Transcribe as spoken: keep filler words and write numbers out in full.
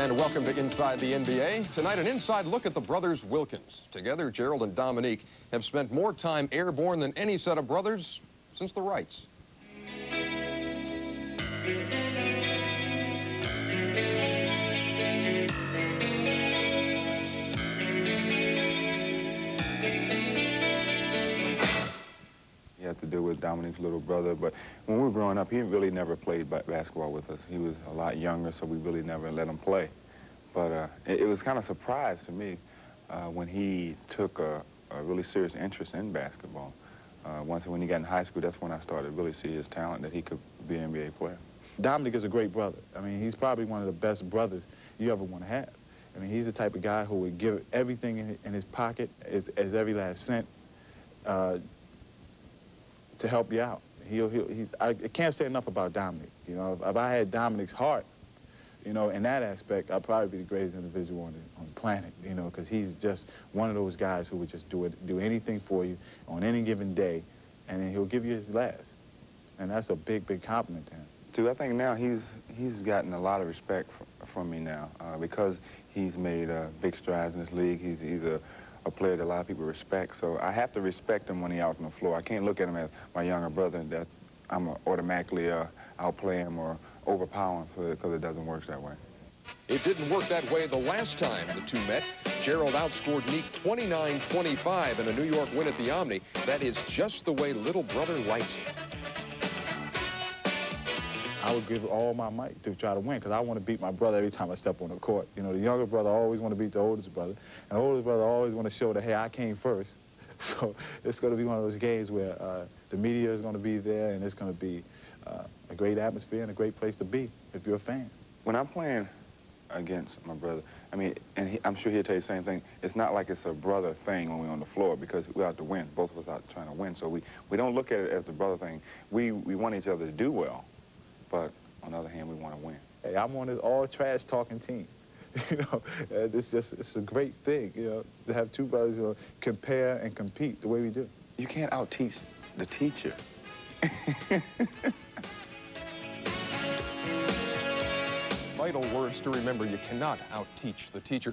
And welcome to Inside the N B A. Tonight, an inside look at the brothers Wilkins. Together, Gerald and Dominique have spent more time airborne than any set of brothers since the Wrights. He had to deal with Dominique's little brother, but when we were growing up, he really never played basketball with us. He was a lot younger, so we really never let him play. But uh, it, it was kind of a surprise to me uh, when he took a, a really serious interest in basketball. Uh, once when he got in high school, that's when I started to really see his talent, that he could be an N B A player. Dominique is a great brother. I mean, he's probably one of the best brothers you ever want to have. I mean, he's the type of guy who would give everything in, in his pocket, as, as every last cent, uh, to help you out. He'll, he'll, he's, I can't say enough about Dominique. You know, if, if I had Dominique's heart, you know, in that aspect, I'd probably be the greatest individual on the, on the planet, you know, because he's just one of those guys who would just do it, do anything for you on any given day, and then he'll give you his last. And that's a big, big compliment to him. Too, I think now he's, he's gotten a lot of respect from, from me now uh, because he's made uh, big strides in this league. He's, he's a, a player that a lot of people respect, so I have to respect him when he's out on the floor. I can't look at him as my younger brother that I'm automatically uh, outplay him or overpower him because it doesn't work that way. It didn't work that way the last time the two met. Gerald outscored Neek twenty-nine twenty-five in a New York win at the Omni. That is just the way little brother likes it. I would give all my might to try to win because I want to beat my brother every time I step on the court. You know, the younger brother always want to beat the oldest brother, and the oldest brother always want to show that, hey, I came first. So it's going to be one of those games where uh, the media is going to be there, and it's going to be uh, a great atmosphere and a great place to be if you're a fan. When I'm playing against my brother, I mean, and he, I'm sure he'll tell you the same thing, it's not like it's a brother thing when we're on the floor because we're out to win. Both of us out trying to win, so we, we don't look at it as the brother thing. We, we want each other to do well, but on the other hand, we want to win. Hey, I'm on this all-trash talking team. You know, it's just, it's a great thing, you know, to have two brothers, you know, compare and compete the way we do. You can't out-teach the teacher. Vital words to remember: you cannot out-teach the teacher.